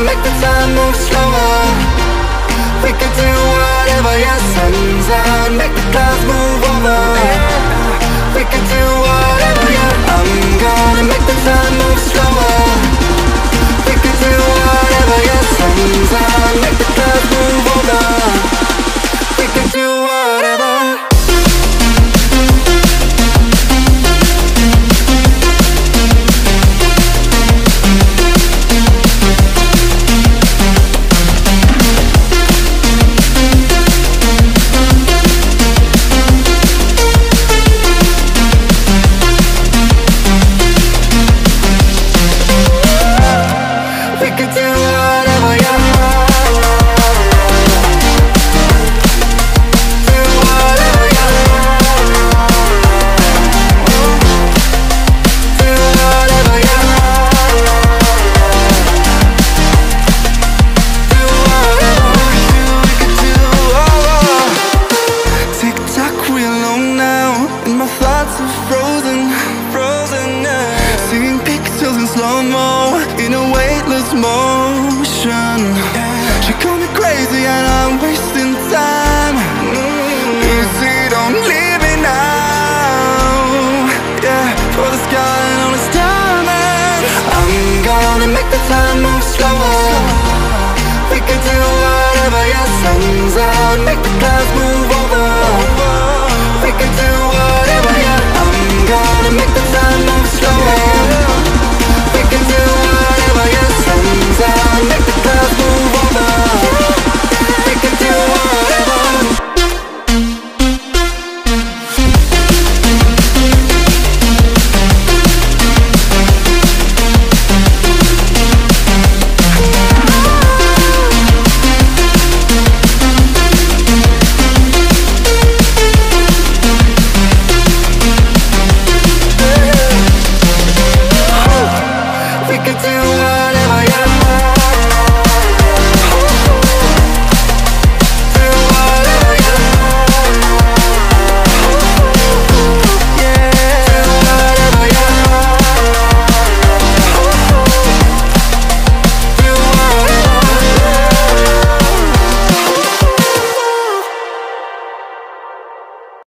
make the time move slower. We could do whatever, yeah, sun's out, make the clouds move over. We could do whatever, yeah. I'm gonna make the time move slower. We could do whatever, yeah, sun's out, make the clouds move over. We could do whatever. In a weightless motion, she called me crazy and I'm wasting time. Easy, don't leave me now. Yeah, for the sky and all its diamonds. I'm gonna make the time move slower. We can do whatever, yeah, sun's out, make the